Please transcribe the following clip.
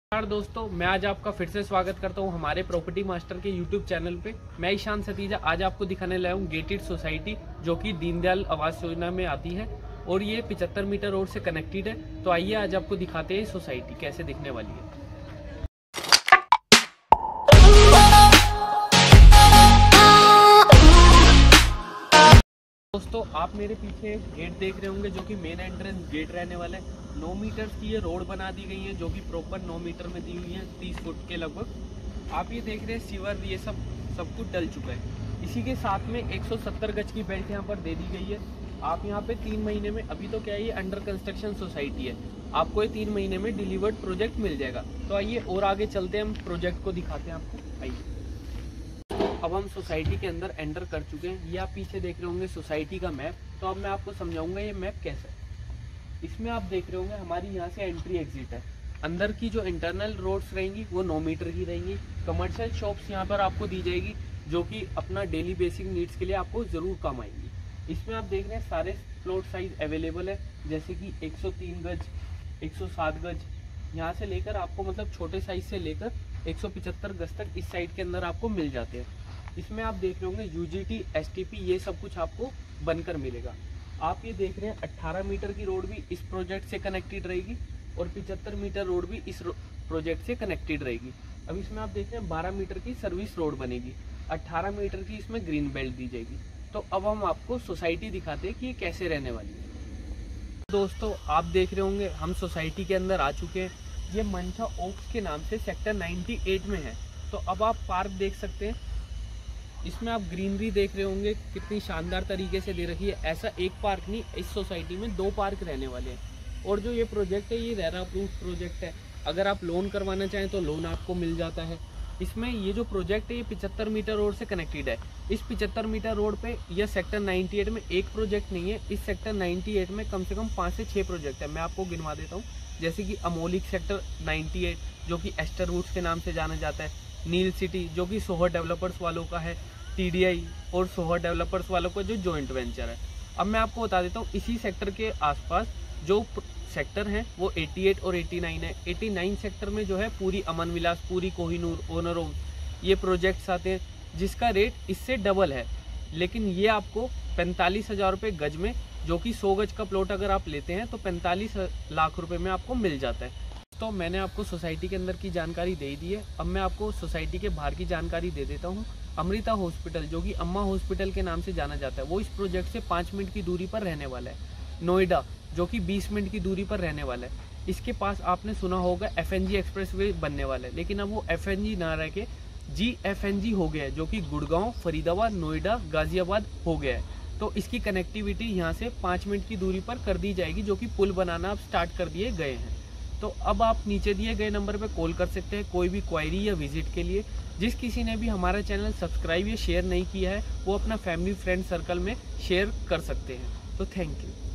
नमस्कार दोस्तों, मैं आज आपका फिर से स्वागत करता हूं हमारे प्रॉपर्टी मास्टर के यूट्यूब चैनल पे। मैं ईशान सतीजा आज आपको दिखाने लाया हूं गेटेड सोसाइटी जो कि दीनदयाल आवास योजना में आती है और ये 75 मीटर रोड से कनेक्टेड है। तो आइए आज आपको दिखाते हैं सोसाइटी कैसे दिखने वाली है। दोस्तों, आप मेरे पीछे गेट देख रहे होंगे जो कि मेन एंट्रेंस गेट रहने वाला है। 9 मीटर की ये रोड बना दी गई है जो कि प्रॉपर 9 मीटर में दी हुई है, 30 फुट के लगभग। आप ये देख रहे हैं सीवर, ये सब कुछ डल चुका है। इसी के साथ में 170 गज की बेल्ट यहाँ पर दे दी गई है। आप यहाँ पे 3 महीने में, अभी तो क्या है ये अंडर कंस्ट्रक्शन सोसाइटी है, आपको ये 3 महीने में डिलीवर्ड प्रोजेक्ट मिल जाएगा। तो आइए और आगे चलते हैं, हम प्रोजेक्ट को दिखाते हैं आपको। आइए, अब हम सोसाइटी के अंदर एंटर कर चुके हैं। ये आप पीछे देख रहे होंगे सोसाइटी का मैप। तो अब मैं आपको समझाऊंगा ये मैप कैसा है। इसमें आप देख रहे होंगे हमारी यहाँ से एंट्री एग्जिट है। अंदर की जो इंटरनल रोड्स रहेंगी वो 9 मीटर की रहेंगी। कमर्शियल शॉप्स यहाँ पर आपको दी जाएगी जो कि अपना डेली बेसिक नीड्स के लिए आपको ज़रूर काम आएंगी। इसमें आप देख रहे हैं सारे प्लॉट साइज अवेलेबल है, जैसे कि 103 गज, 107 गज, यहाँ से लेकर आपको मतलब छोटे साइज से लेकर 175 गज तक इस साइड के अंदर आपको मिल जाते हैं। इसमें आप देख रहे होंगे यूजीटी, एसटीपी, ये सब कुछ आपको बनकर मिलेगा। आप ये देख रहे हैं 18 मीटर की रोड भी इस प्रोजेक्ट से कनेक्टेड रहेगी और 75 मीटर रोड भी इस प्रोजेक्ट से कनेक्टेड रहेगी। अब इसमें आप देख रहे हैं 12 मीटर की सर्विस रोड बनेगी, 18 मीटर की इसमें ग्रीन बेल्ट दी जाएगी। तो अब हम आपको सोसाइटी दिखाते हैं कि ये कैसे रहने वाली है। दोस्तों, आप देख रहे होंगे हम सोसाइटी के अंदर आ चुके हैं। ये मंचा ओक्स के नाम से सेक्टर 98 में है। तो अब आप पार्क देख सकते हैं। इसमें आप ग्रीनरी देख रहे होंगे कितनी शानदार तरीके से दे रखी है। ऐसा एक पार्क नहीं, इस सोसाइटी में 2 पार्क रहने वाले हैं। और जो ये प्रोजेक्ट है ये रेरा अप्रूव्ड प्रोजेक्ट है। अगर आप लोन करवाना चाहें तो लोन आपको मिल जाता है। इसमें ये जो प्रोजेक्ट है ये 75 मीटर रोड से कनेक्टेड है। इस 75 मीटर रोड पे यह सेक्टर 98 में एक प्रोजेक्ट नहीं है, इस सेक्टर 98 में कम से कम 5 से 6 प्रोजेक्ट है। मैं आपको गिनवा देता हूँ, जैसे कि अमोलिक सेक्टर 98 जो कि एस्टर वुड्स के नाम से जाना जाता है, नील सिटी जो कि सोहर डेवलपर्स वालों का है, टीडीआई और सोहर डेवलपर्स वालों का जो जॉइंट वेंचर है। अब मैं आपको बता देता हूँ इसी सेक्टर के आसपास जो सेक्टर हैं वो 88 और 89 है। 89 सेक्टर में जो है पूरी अमन विलास, पूरी कोहिनूर, ओनरोम, ये प्रोजेक्ट्स आते हैं जिसका रेट इससे डबल है। लेकिन ये आपको 45,000 रुपये गज में, जो कि 100 गज का प्लॉट अगर आप लेते हैं तो 45 लाख रुपए में आपको मिल जाता है। तो मैंने आपको सोसाइटी के अंदर की जानकारी दे दी है। अब मैं आपको सोसाइटी के बाहर की जानकारी दे देता हूँ। अमृता हॉस्पिटल जो कि अम्मा हॉस्पिटल के नाम से जाना जाता है, वो इस प्रोजेक्ट से 5 मिनट की दूरी पर रहने वाला है। नोएडा जो कि 20 मिनट की दूरी पर रहने वाला है। इसके पास आपने सुना होगा FNG एक्सप्रेसवे बनने वाला है, लेकिन अब वो FNG ना रह के GFNG हो गया है, जो कि गुड़गांव, फरीदाबाद, नोएडा, गाजियाबाद हो गया है। तो इसकी कनेक्टिविटी यहाँ से 5 मिनट की दूरी पर कर दी जाएगी, जो कि पुल बनाना अब स्टार्ट कर दिए गए हैं। तो अब आप नीचे दिए गए नंबर पर कॉल कर सकते हैं कोई भी क्वायरी या विजिट के लिए। जिस किसी ने भी हमारा चैनल सब्सक्राइब या शेयर नहीं किया है वो अपना फैमिली फ्रेंड सर्कल में शेयर कर सकते हैं। तो थैंक यू।